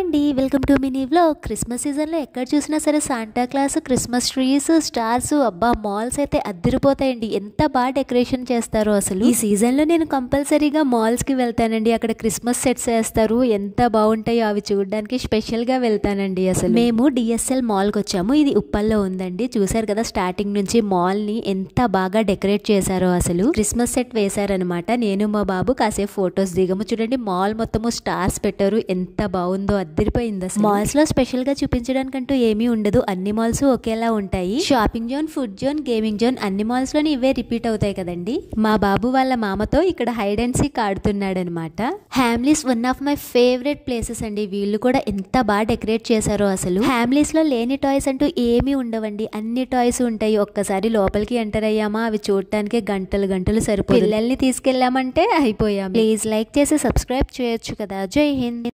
అండి, welcome to mini vlog. Christmas సీజన్లో ఎక్కడ చూసినా సరే Santa Claus, Christmas trees, stars, అబ్బా మాల్స్ అయితే అద్దరిపోతాయండి. ఎంత బాగా డెకరేషన్ చేస్తారో అసలు. ఈ సీజన్లో నేను కంపల్సరీగా మాల్స్కి వెళ్తానండి. అక్కడ క్రిస్మస్ సెట్స్ వేస్తారు, ఎంత బాగుంటాయో అవి చూడడానికి స్పెషల్గా వెళ్తానండి. అసలు మేము డిఎస్ఎల్ మాల్కి వచ్చాము. ఇది ఉప్పల్లో ఉందండి. చూసారు కదా స్టార్టింగ్ నుంచి మాల్ని ఎంత బాగా డెకరేట్ చేశారో. అసలు క్రిస్మస్ సెట్ వేశారనమాట. నేను మా బాబు కాసేపు ఫొటోస్ దిగము. చూడండి మాల్ మొత్తము స్టార్స్ పెట్టారు, ఎంత బాగుందో, అద్దరిపోయింది అసలు. మాల్స్ లో స్పెషల్ గా చూపించడానికంటూ ఏమీ ఉండదు. అన్ని మాల్స్ ఒకేలా ఉంటాయి. Shopping zone, food zone, gaming zone అన్ని మాల్స్ లోని ఇవే రిపీట్ అవుతాయి కదండి. మా బాబు వాళ్ళ మామతో ఇక్కడ హైడ్ అండ్ సీక్ ఆడుతున్నాడు అనమాట. Hamleys one of my favourite places అండి. వీళ్ళు కూడా ఎంత బాగా డెకరేట్ చేశారో అసలు. హ్యామ్లీస్ లో లేని టాయ్స్ అంటూ ఏమీ ఉండవండి, అన్ని టాయ్స్ ఉంటాయి. ఒక్కసారి లోపలికి ఎంటర్ అయ్యామా అవి చూడటానికి గంటలు గంటలు సరిపోయి. పిల్లల్ని తీసుకెళ్ళామంటే అయిపోయాం. ప్లీజ్ లైక్ చేసి సబ్స్క్రైబ్ చేయొచ్చు కదా. జై హింద్.